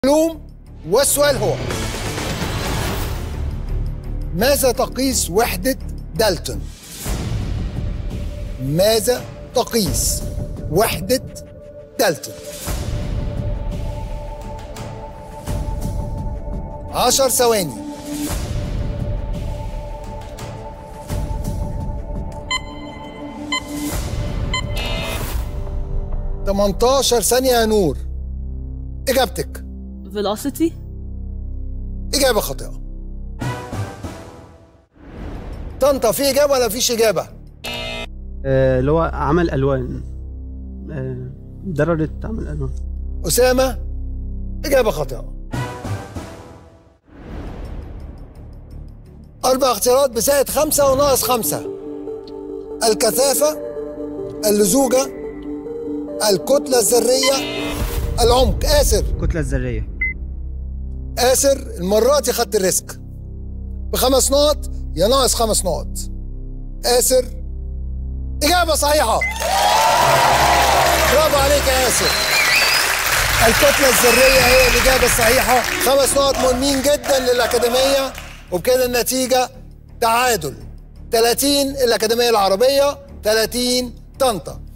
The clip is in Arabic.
علوم. والسؤال هو: ماذا تقيس وحدة دالتون؟ ماذا تقيس وحدة دالتون؟ 10 ثواني. 18 ثانية يا نور. إجابتك؟ velocity. إجابة خاطئة. طنطا، في إجابة ولا فيش إجابة؟ اللي هو عمل ألوان، درجة عمل ألوان. أسامة، إجابة خاطئة. 4 اختيارات بزائد 5 وناقص 5: الكثافة، اللزوجة، الكتلة الذرية، العمق. آسر. الكتلة الذرية. آسر، المرة دي خدت الريسك. ب5 نقط يا ناقص 5 نقط. آسر، إجابة صحيحة. برافو عليك يا آسر. الكتلة الذرية هي الإجابة الصحيحة. 5 نقط مهمين جدا للأكاديمية، وبكده النتيجة تعادل. 30 الأكاديمية العربية، 30 طنطا.